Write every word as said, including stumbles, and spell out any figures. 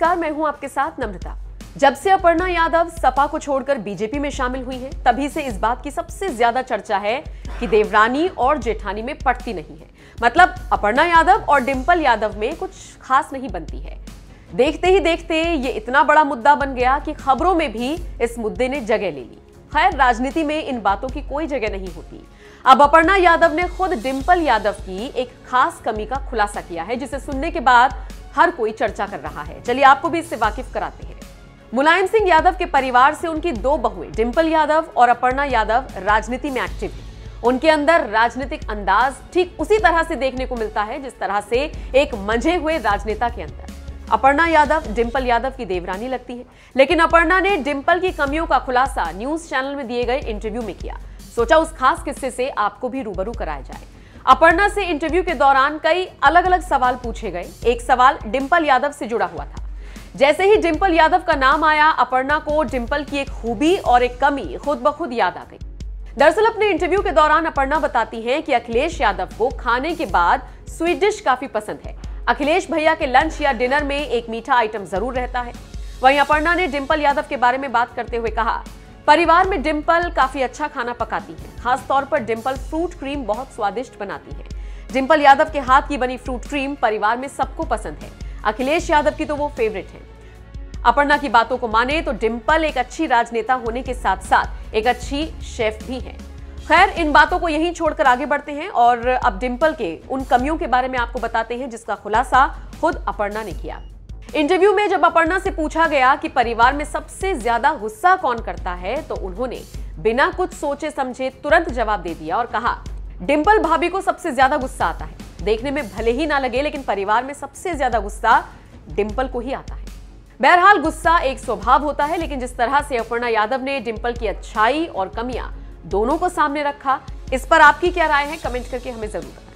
नमस्कार, मैं हूं आपके साथ नम्रता। जब से अपर्णा यादव सपा को छोड़कर बीजेपी में शामिल हुई हैं, तभी से इस बात की सबसे ज्यादा चर्चा है कि देवरानी और जेठानी में पटती नहीं है। मतलब अपर्णा यादव और डिंपल यादव में कुछ खास नहीं बनती है। देखते ही देखते ये इतना बड़ा मुद्दा बन गया कि खबरों में भी इस मुद्दे ने जगह ले ली। खैर, राजनीति में इन बातों की कोई जगह नहीं होती। अब अपर्णा यादव ने खुद डिंपल यादव की एक खास कमी का खुलासा किया है, जिसे सुनने के बाद हर कोई चर्चा कर रहा है। चलिए आपको भी इससे वाकिफ कराते हैं। मुलायम सिंह यादव के परिवार से उनकी दो बहुएं डिंपल यादव और अपर्णा यादव राजनीति में एक्टिव हैं। उनके अंदर राजनीतिक अंदाज ठीक उसी तरह से देखने को मिलता है जिस तरह से एक मंझे हुए राजनेता के अंदर। अपर्णा यादव डिंपल यादव की देवरानी लगती है, लेकिन अपर्णा ने डिंपल की कमियों का खुलासा न्यूज चैनल में दिए गए इंटरव्यू में किया। सोचा उस खास किस्से से आपको भी रूबरू कराया जाए। अपर्णा से इंटरव्यू के दौरान कई अलग अलग सवाल पूछे गए। एक सवाल डिंपल यादव से जुड़ा हुआ था। जैसे ही डिंपल यादव का नाम आया, अपर्णा को डिंपल की एक खूबी और एक कमी खुद ब खुद याद आ गई। दरअसल अपने इंटरव्यू के दौरान अपर्णा बताती हैं कि अखिलेश यादव को खाने के बाद स्वीट डिश काफी पसंद है। अखिलेश भैया के लंच या डिनर में एक मीठा आइटम जरूर रहता है। वहीं अपर्णा ने डिंपल यादव के बारे में बात करते हुए कहा, परिवार में डिंपल काफी अच्छा खाना पकाती है। खास तौर पर डिंपल फ्रूट क्रीम बहुत स्वादिष्ट बनाती है। डिंपल यादव के हाथ की बनी फ्रूट क्रीम परिवार में सबको पसंद है। अखिलेश यादव की तो वो फेवरेट है। अपर्णा की बातों को माने तो डिंपल एक अच्छी राजनेता होने के साथ साथ एक अच्छी शेफ भी है। खैर, इन बातों को यहीं छोड़कर आगे बढ़ते हैं और अब डिंपल के उन कमियों के बारे में आपको बताते हैं जिसका खुलासा खुद अपर्णा ने किया। इंटरव्यू में जब अपर्णा से पूछा गया कि परिवार में सबसे ज्यादा गुस्सा कौन करता है, तो उन्होंने बिना कुछ सोचे समझे तुरंत जवाब दे दिया और कहा, डिंपल भाभी को सबसे ज्यादा गुस्सा आता है। देखने में भले ही ना लगे, लेकिन परिवार में सबसे ज्यादा गुस्सा डिंपल को ही आता है। बहरहाल, गुस्सा एक स्वभाव होता है, लेकिन जिस तरह से अपर्णा यादव ने डिंपल की अच्छाई और कमियां दोनों को सामने रखा, इस पर आपकी क्या राय है, कमेंट करके हमें जरूर बताएं।